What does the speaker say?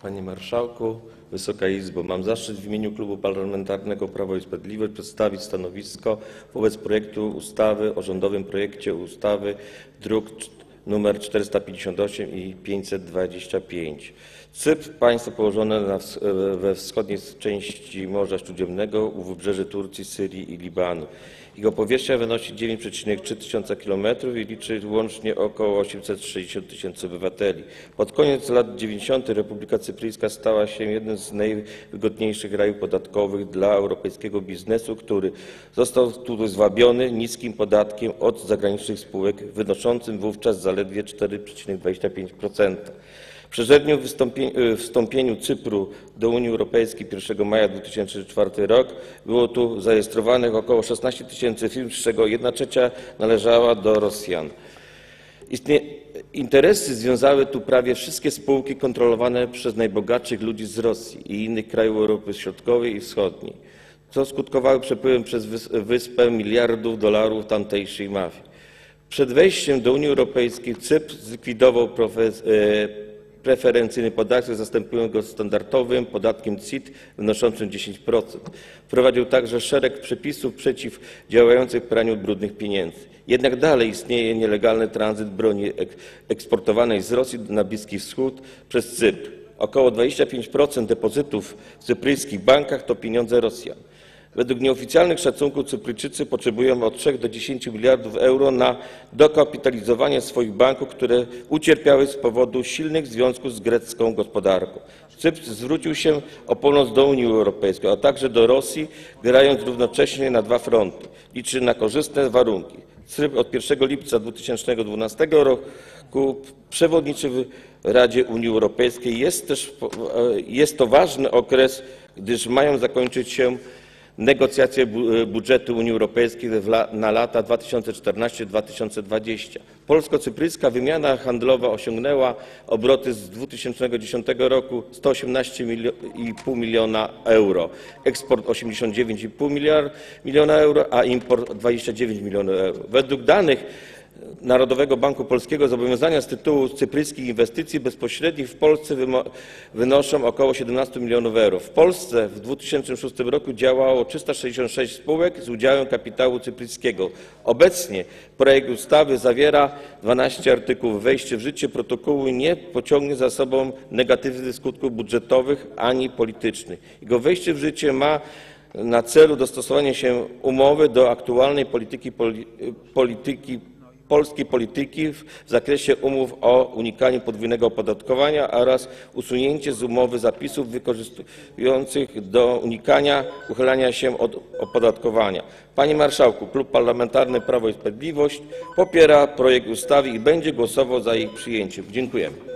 Panie Marszałku, Wysoka Izbo! Mam zaszczyt w imieniu Klubu Parlamentarnego Prawo i Sprawiedliwość przedstawić stanowisko wobec projektu ustawy o rządowym projekcie ustawy, druk nr 458 i 525. Cypr, państwo położone we wschodniej części Morza Śródziemnego u wybrzeży Turcji, Syrii i Libanu. Jego powierzchnia wynosi 9,3 tysiąca km i liczy łącznie około 860 tysięcy obywateli. Pod koniec lat 90. Republika Cypryjska stała się jednym z najwygodniejszych rajów podatkowych dla europejskiego biznesu, który został tu zwabiony niskim podatkiem od zagranicznych spółek, wynoszącym wówczas zaledwie 4,25%. Przy przednim wstąpieniu Cypru do Unii Europejskiej 1 maja 2004 rok było tu zarejestrowanych około 16 tysięcy firm, z czego 1/3 należała do Rosjan. Interesy związały tu prawie wszystkie spółki kontrolowane przez najbogatszych ludzi z Rosji i innych krajów Europy Środkowej i Wschodniej, co skutkowało przepływem przez wyspę miliardów dolarów tamtejszej mafii. Przed wejściem do Unii Europejskiej Cypr zlikwidował preferencyjny podatek, zastępując go standardowym podatkiem CIT wynoszącym 10%. Wprowadził także szereg przepisów przeciwdziałających praniu brudnych pieniędzy. Jednak dalej istnieje nielegalny tranzyt broni eksportowanej z Rosji na Bliski Wschód przez Cypr. Około 25% depozytów w cypryjskich bankach to pieniądze Rosjan. Według nieoficjalnych szacunków Cypryjczycy potrzebują od 3 do 10 miliardów euro na dokapitalizowanie swoich banków, które ucierpiały z powodu silnych związków z grecką gospodarką. Cypr zwrócił się o pomoc do Unii Europejskiej, a także do Rosji, grając równocześnie na dwa fronty. Liczy na korzystne warunki. Cypr od 1 lipca 2012 roku przewodniczy w Radzie Unii Europejskiej. Jest to ważny okres, gdyż mają zakończyć się negocjacje budżetu Unii Europejskiej na lata 2014-2020. Polsko-cypryjska wymiana handlowa osiągnęła obroty z 2010 roku 118,5 miliona euro, eksport 89,5 miliona euro, a import 29 milionów euro. Według danych Narodowego Banku Polskiego zobowiązania z tytułu cypryjskich inwestycji bezpośrednich w Polsce wynoszą około 17 milionów euro. W Polsce w 2006 roku działało 366 spółek z udziałem kapitału cypryjskiego. Obecnie projekt ustawy zawiera 12 artykułów. Wejście w życie protokołu nie pociągnie za sobą negatywnych skutków budżetowych ani politycznych. Jego wejście w życie ma na celu dostosowanie się umowy do aktualnej polskiej polityki w zakresie umów o unikaniu podwójnego opodatkowania oraz usunięcie z umowy zapisów wykorzystujących do unikania uchylania się od opodatkowania. Panie Marszałku, Klub Parlamentarny Prawo i Sprawiedliwość popiera projekt ustawy i będzie głosował za jej przyjęciem. Dziękujemy.